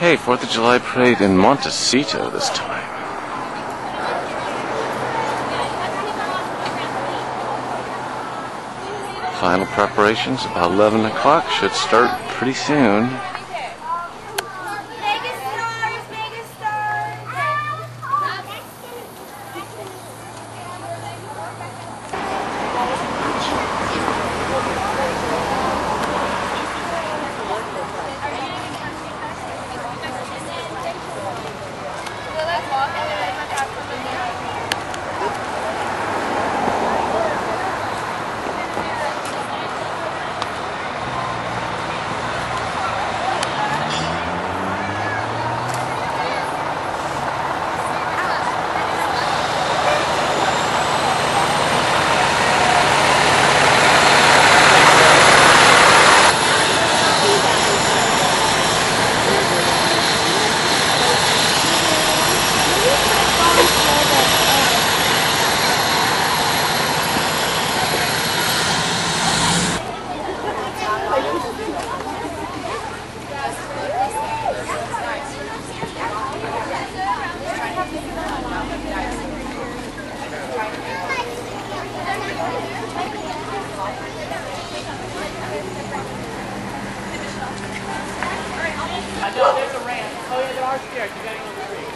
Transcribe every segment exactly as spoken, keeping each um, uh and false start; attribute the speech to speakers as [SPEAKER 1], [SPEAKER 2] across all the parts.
[SPEAKER 1] Okay, fourth of July parade in Montecito this time. Final preparations about eleven o'clock, should start pretty soon.
[SPEAKER 2] I know there's a ramp. Oh yeah, there are stairs. You gotta go on the tree.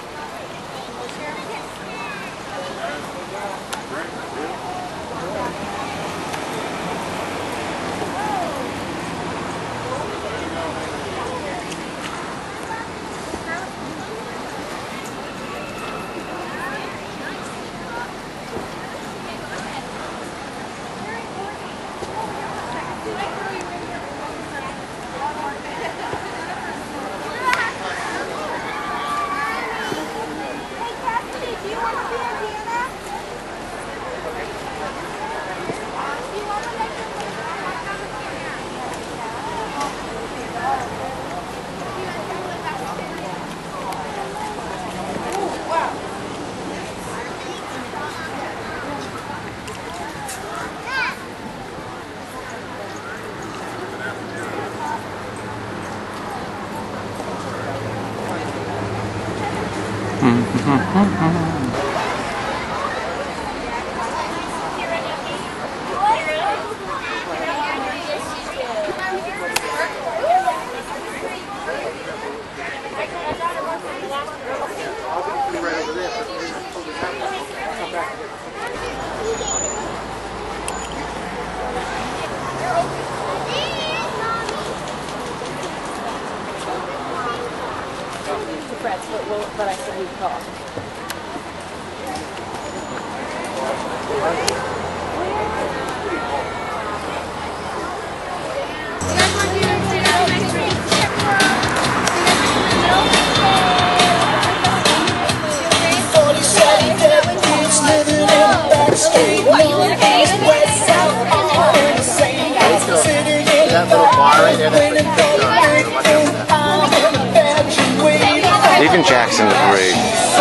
[SPEAKER 3] But I said we'd call.
[SPEAKER 4] That little bar right there, that's what you're doing.
[SPEAKER 1] Even Jackson the parade.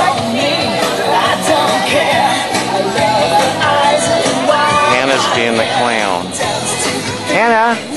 [SPEAKER 1] Hannah's being the clown. Hannah!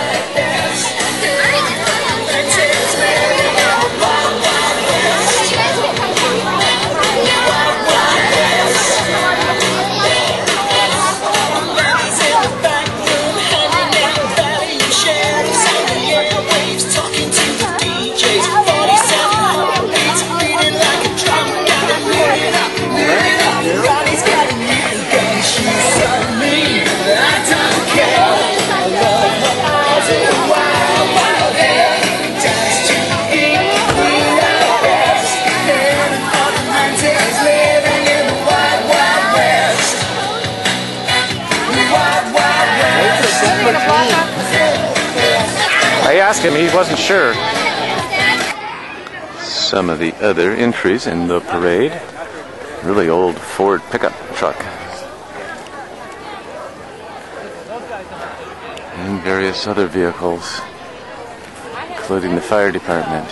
[SPEAKER 1] I asked him, he wasn't sure. Some of the other entries in the parade. Really old Ford pickup truck. And various other vehicles, including the fire department.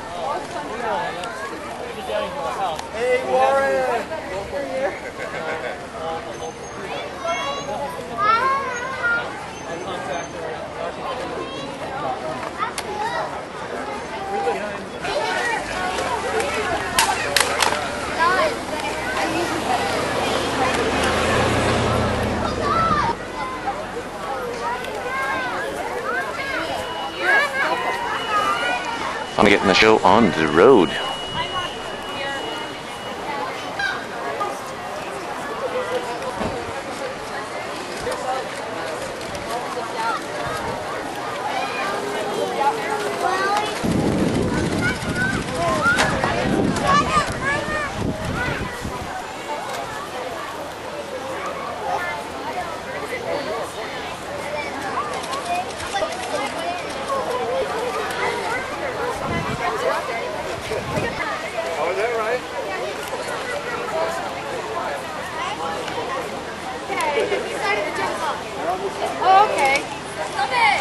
[SPEAKER 4] Hey, Warren!
[SPEAKER 1] I'm getting the show on the road.
[SPEAKER 4] Oh, is that right?
[SPEAKER 5] Oh, okay.